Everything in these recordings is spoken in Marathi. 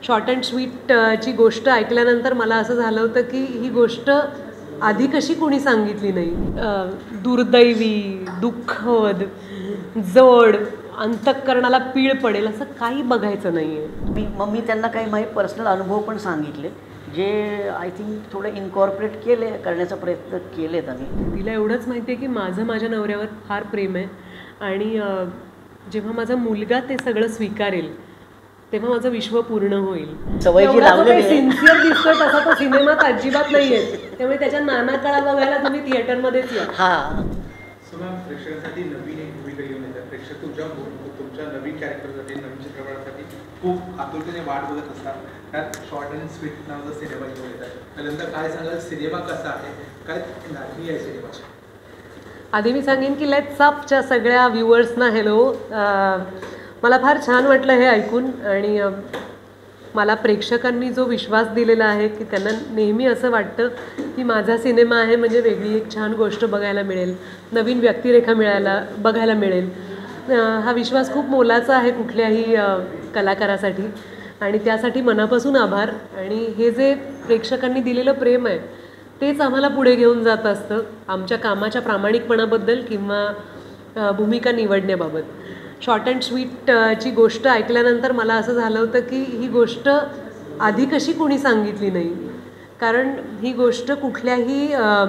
शॉर्ट अँड स्वीट ची गोष्ट ऐकल्यानंतर मला असं झालं होतं की ही गोष्ट आधी कशी कोणी सांगितली नाही. दुर्दैवी, दुःखद, जड, अंतःकरणाला पीळ पडेल असं काही बघायचं नाही आहे. मी त्यांना काही माझे पर्सनल अनुभव पण सांगितले, जे आय थिंक थोडे इनकॉर्पोरेट करण्याचा प्रयत्न केलेत आम्ही. तिला एवढंच माहिती आहे की माझ्या नवऱ्यावर फार प्रेम आहे आणि जेव्हा माझा मुलगा ते सगळं स्वीकारेल तेव्हा माझं विश्व पूर्ण होईल. सवय जी लावलेली सिन्सिअर दिसतोय तसा तो सिनेमात अजिबात नाहीये, त्यामुळे त्याच्या नाना काळा बघायला तुम्ही थिएटरमध्येच या. प्रेक्षकांसाठी नवीन एक भूमिका घेऊन येतात. प्रेक्षक तुमच्या नवीन कॅरेक्टरसाठी, नवीन चित्रपटासाठी खूप आतुरतेने वाट बघत असतात. त्यात शॉर्ट अँड स्वीट नावाचा सिनेमा घेऊन येतात. त्यानंतर काय सांगाल, सिनेमा कसा आहे, काय लागणी आहे सिनेमाची? आधी मी सांगेन की लेट्स अपच्या सगळ्या व्ह्युअर्सना हॅलो. मला फार छान वाटलं हे ऐकून आणि मला प्रेक्षकांनी जो विश्वास दिलेला आहे की त्यांना नेहमी असं वाटतं की माझा सिनेमा आहे म्हणजे वेगळी एक छान गोष्ट बघायला मिळेल, नवीन व्यक्तिरेखा बघायला मिळेल. हा विश्वास खूप मोलाचा आहे कुठल्याही कलाकारासाठी आणि त्यासाठी मनापासून आभार. आणि हे जे प्रेक्षकांनी दिलेलं प्रेम आहे तेच आम्हाला पुढे घेऊन जात असतं आमच्या कामाच्या प्रामाणिकपणाबद्दल किंवा भूमिका निवडण्याबाबत. शॉर्ट अँड स्वीट ची गोष्ट ऐकल्यानंतर मला असं झालं होतं की ही गोष्ट आधी कशी कोणी सांगितली नाही, कारण ही गोष्ट कुठल्याही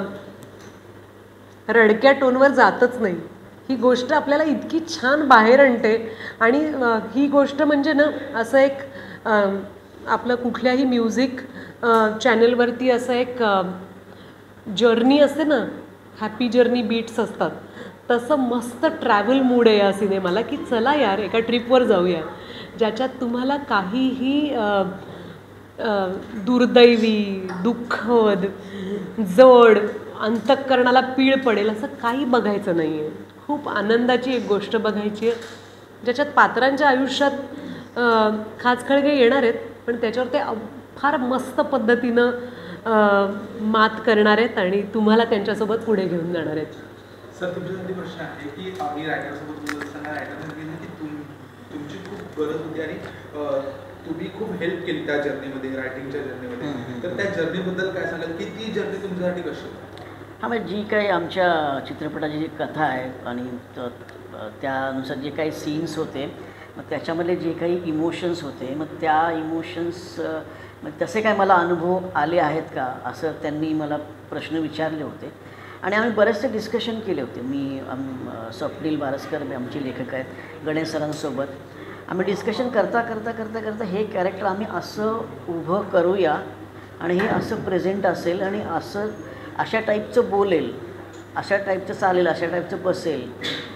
रडक्या टोनवर जातच नाही. ही गोष्ट आपल्याला इतकी छान बाहेर आणते आणि ही गोष्ट म्हणजे ना असं एक आपलं कुठल्याही म्युझिक चॅनलवरती असं एक जर्नी असते ना, हॅपी जर्नी बीट्स असतात, तसं मस्त ट्रॅव्हल मूड आहे या सिनेमाला की चला यार एका ट्रिपवर जाऊया ज्याच्यात तुम्हाला काहीही दुर्दैवी, दुःखद, जड, अंतःकरणाला पीळ पडेल असं काही बघायचं नाही आहे. खूप आनंदाची एक गोष्ट बघायची आहे ज्याच्यात पात्रांच्या आयुष्यात खाचखळगे येणार आहेत पण त्याच्यावर ते फार मस्त पद्धतीनं मात करणार आहेत आणि तुम्हाला त्यांच्यासोबत पुढे घेऊन जाणार आहेत. सर, तुमच्यासाठी प्रश्न आहे की आम्ही रायटरसोबत बोलत असताना रायटरने सांगितलं की तुमची खूप गरज होती आणि तुम्ही खूप हेल्प केली त्या जर्नीमध्ये, रायटिंगच्या जर्नीमध्ये. तर त्या जर्नीबद्दल काय सांगाल की ती जर्नी तुमच्यासाठी कशी होती? हां, म्हणजे जी काही आमच्या चित्रपटाची जी कथा आहे आणि त्यानुसार जे काही सीन्स होते, मग त्याच्यामधले जे काही इमोशन्स होते, मग त्या इमोशन्स मग तसे काय मला अनुभव आले आहेत का असं त्यांनी मला प्रश्न विचारले होते आणि आम्ही बरेचसे डिस्कशन केले होते. स्वप्नील बारसकर आमचे लेखक आहेत, गणेश सरांसोबत आम्ही डिस्कशन करता हे कॅरेक्टर आम्ही असं उभं करूया आणि हे असं प्रेझेंट असेल आणि अशा टाईपचं बोलेल, अशा टाईपचं चालेल, अशा टाईपचं बसेल,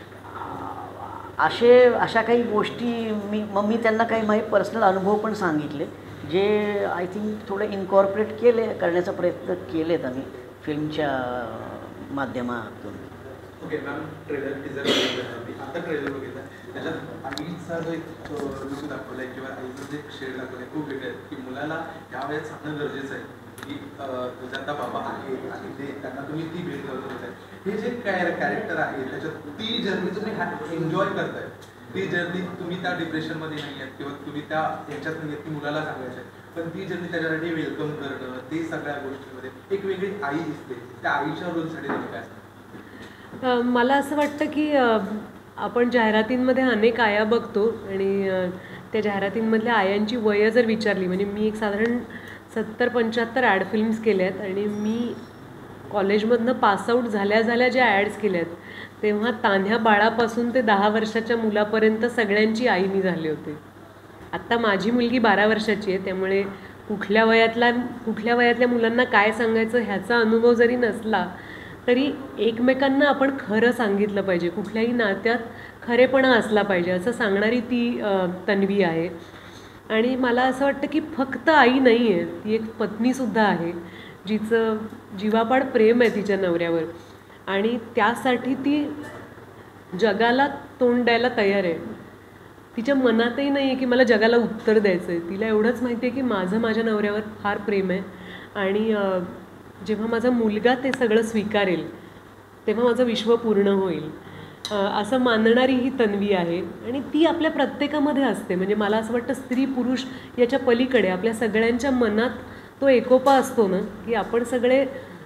अशा काही गोष्टी मी त्यांना काही माझे पर्सनल अनुभव पण सांगितले, जे आय थिंक थोडे इनकॉर्पोरेट करण्याचा प्रयत्न केलेत आम्ही फिल्मच्या माध्यमातून. ओके मॅम, ट्रेलर टीजर आता ट्रेलर बघितला, त्याच्यात आईचा जो एक लुक दाखवला आहे किंवा आईचं जे शेड दाखवलं आहे खूप वेगळं आहे की मुलाला ह्या वेळेत सांगणं गरजेचं आहे की तुझा आता बाबा आहे आणि ते त्यांना तुम्ही ती भेट करत होत आहे. हे जे कॅरेक्टर आहे त्याच्यात ती जर्नी तुम्ही एन्जॉय करताय, ती जर्नी तुम्ही त्या डिप्रेशनमध्ये नाही आहेत किंवा तुम्ही त्या ह्याच्यात नाही आहेत की मुलाला सांगायचं आहे, पण ती जर्नी त्याच्यासाठी वेलकम करणं, ते सगळ्या गोष्टींमध्ये एक वेगळी आई दिसते. त्या आईच्या रोलसाठी तुम्ही काय सांगा? मला असं वाटतं की आपण जाहिरातींमध्ये अनेक आया बघतो आणि त्या जाहिरातींमधल्या आयांची वयं जर विचारली, म्हणजे मी एक साधारण 70-75 ॲड फिल्म्स केल्या आहेत आणि मी कॉलेजमधनं पासआउट झाल्या ज्या ॲड्स केल्या आहेत तेव्हा तान्ह्या बाळापासून ते 10 वर्षाच्या मुलापर्यंत सगळ्यांची आई मी झाले होते. आत्ता माझी मुलगी 12 वर्षाची आहे, त्यामुळे कुठल्या वयातल्या मुलांना काय सांगायचं ह्याचा अनुभव जरी नसला तरी एकमेकांना आपण खरं सांगितलं पाहिजे, कुठल्याही नात्यात खरेपणा असला पाहिजे असं सांगणारी ती तन्वी आहे. आणि मला असं वाटतं की फक्त आई नाही आहे, ती एक पत्नीसुद्धा आहे जिचं जीवापाड प्रेम आहे तिच्या नवऱ्यावर आणि त्यासाठी ती जगाला तोंड द्यायला तयार आहे. तिच्या मनातही नाही आहे की मला जगाला उत्तर द्यायचं आहे. तिला एवढंच माहिती आहे की माझ्या नवऱ्यावर फार प्रेम आहे आणि जेव्हा माझा मुलगा ते सगळं स्वीकारेल तेव्हा माझं विश्व पूर्ण होईल. असं मानणारी ही तन्वी आहे आणि ती आपल्या प्रत्येकामध्ये असते. म्हणजे मला असं वाटतं स्त्री पुरुष याच्या पलीकडे आपल्या सगळ्यांच्या मनात तो एकोपा असतो ना, की आपण सगळे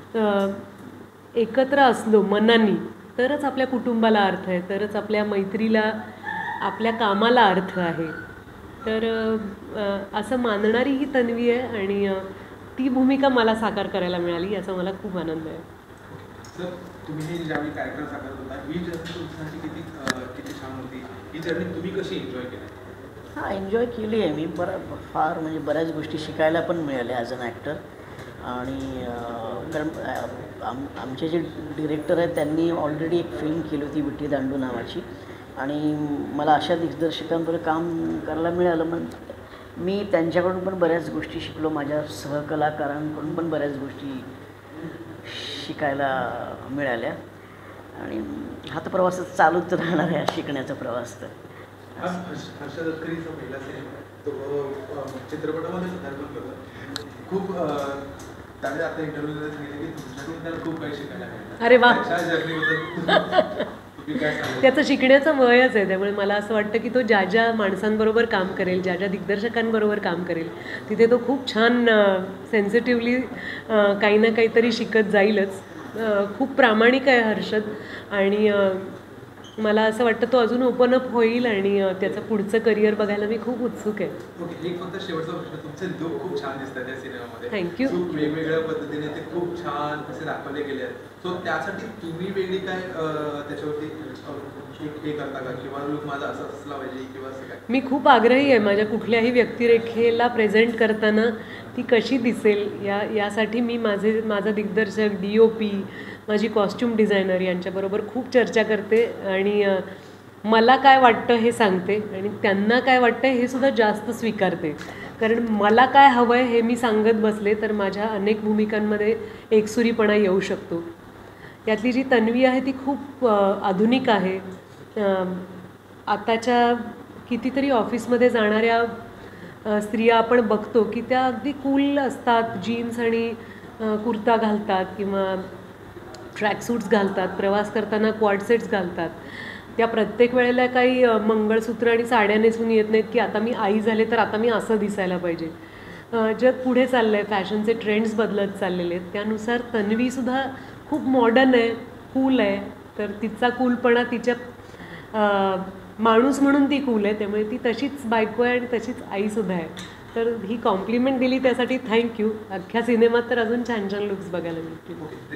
एकत्र असलो मनानी तरच आपल्या कुटुंबाला अर्थ आहे, तरच आपल्या मैत्रीला आपल्या कामाला अर्थ आहे. तर असं मानणारी ही तन्वी आहे आणि ती भूमिका मला साकार करायला मिळाली याचा मला खूप आनंद आहे. सर, तुम्ही हे ज्यावेळी कॅरेक्टर साकारत होता ही जर्नी तुमच्यासाठी किती छान होती, ही जर्नी तुम्ही कशी एन्जॉय केली? हां, एन्जॉय केली आहे मी. फार म्हणजे बऱ्याच गोष्टी शिकायला पण मिळाल्या ॲज अन ॲक्टर. आणि कारण आमचे जे डिरेक्टर आहेत त्यांनी ऑलरेडी एक फिल्म केली होती विट्टी दांडू नावाची, आणि मला अशा दिग्दर्शकांबरोबर काम करायला मिळालं. मग मी त्यांच्याकडून पण बऱ्याच गोष्टी शिकलो, माझ्या सहकलाकारांकडून पण बऱ्याच गोष्टी शिकायला मिळाल्या. आणि हा तर प्रवासच चालूच राहणार आहे, शिकण्याचा प्रवास. तर हर्षद अदकरीचा पहिला सिनेमा तो चित्रपटामध्ये पदार्पण करतो. खूप त्याने आता इंटरव्ह्यूमध्ये सांगितलं की तुमच्याकडून त्याला खूप काही शिकायला मिळतं. अरे वा. त्या जर्नीबद्दल तुम्ही काय सांगाल? त्याचं शिकण्याचं वयच आहे, त्यामुळे मला असं वाटतं की तो ज्या ज्या माणसांबरोबर काम करेल, ज्या ज्या दिग्दर्शकांबरोबर काम करेल तिथे तो खूप छान सेन्सिटिव्हली काही ना काहीतरी शिकत जाईलच. खूप प्रामाणिक आहे हर्षद आणि मला असं वाटतं तो अजून ओपन अप होईल आणि त्याचं पुढचं करिअर बघायला मी खूप उत्सुक आहे. ओके, एक फक्त शेवटचा प्रश्न. तुमचे लुक खूप छान दिसतात त्या सिनेमामध्ये. थँक्यू. खूप वेगवेगळ्या पद्धतीने ते खूप छान कसे दाखवले गेले आहेत. सो त्यासाठी तुम्ही वेगळी काय त्याच्यावरती हे करता का, किंवा लुक माझा असं असला पाहिजे किंवा असं काय? मी खूप आग्रही आहे माझ्या कुठल्याही व्यक्तिरेखेला प्रेझेंट करताना ती कशी दिसेल यासाठी मी माझा दिग्दर्शक, DOP, माझी कॉस्ट्यूम डिझायनर यांच्याबरोबर खूप चर्चा करते आणि मला काय वाटतं हे सांगते आणि त्यांना काय वाटतं हे सुद्धा जास्त स्वीकारते. कारण मला काय हवं आहे हे मी सांगत बसले तर माझ्या अनेक भूमिकांमध्ये एकसुरीपणा येऊ शकतो. यातली जी तन्वी आहे ती खूप आधुनिक आहे. आताच्या कितीतरी ऑफिसमध्ये जाणाऱ्या स्त्रिया आपण बघतो की त्या अगदी कूल असतात, जीन्स आणि कुर्ता घालतात किंवा ट्रॅकसूट्स घालतात, प्रवास करताना क्वाडसेट्स घालतात. त्या प्रत्येक वेळेला काही मंगळसूत्र आणि साड्या नेसून येत नाहीत की आता मी आई झाले तर आता मी असं दिसायला पाहिजे. जग पुढे चाललं आहे, फॅशनचे ट्रेंड्स बदलत चाललेले आहेत, त्यानुसार तन्वीसुद्धा खूप मॉडर्न आहे, कूल आहे. तर तिचा कूलपणा तिच्या माणूस म्हणून ती कूल आहे, त्यामुळे ती तशीच बायको आहे आणि तशीच आईसुद्धा आहे. तर ही कॉम्प्लिमेंट दिली त्यासाठी थँक्यू. अख्ख्या सिनेमात तर अजून छान छान लुक्स बघायला मिळतील.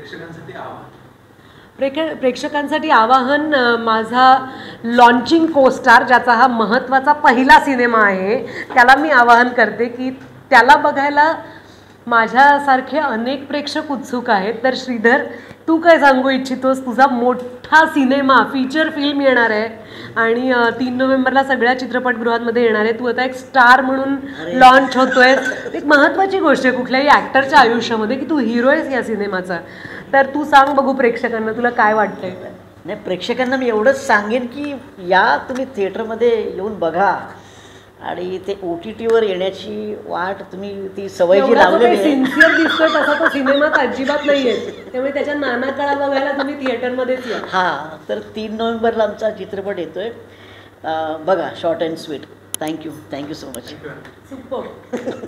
प्रेक्षकांसाठी आवाहन माझा लॉन्चिंग कोस्टार ज्याचा हा महत्त्वाचा पहिला सिनेमा आहे त्याला मी आवाहन करते की त्याला बघायला माझ्यासारखे अनेक प्रेक्षक उत्सुक आहेत. तर श्रीधर, तू काय सांगू इच्छितोस? तुझा मोठा सिनेमा, फीचर फिल्म येणार आहे आणि 3 नोव्हेंबरला सगळ्या चित्रपटगृहांमध्ये येणार आहे. तू आता एक स्टार म्हणून लॉन्च होतोय. एक महत्त्वाची गोष्ट आहे कुठल्याही ॲक्टरच्या आयुष्यामध्ये की तू हिरो आहेस या सिनेमाचा. तर तू सांग बघू प्रेक्षकांना तुला काय वाटतंय. नाही, प्रेक्षकांना मी एवढंच सांगेन की या तुम्ही थिएटरमध्ये येऊन बघा आणि ते OTTवर येण्याची वाट तुम्ही ती सवय जी लावलेली आहे. सिन्सिअर दिसतोय तसा तो सिनेमात अजिबात नाही आहे, त्यामुळे त्याच्या नाना काळा बघायला तुम्ही थिएटरमध्येच या. हां, तर 3 नोव्हेंबरला आमचा चित्रपट येतोय. बघा, short and sweet. Thank you so much. Super.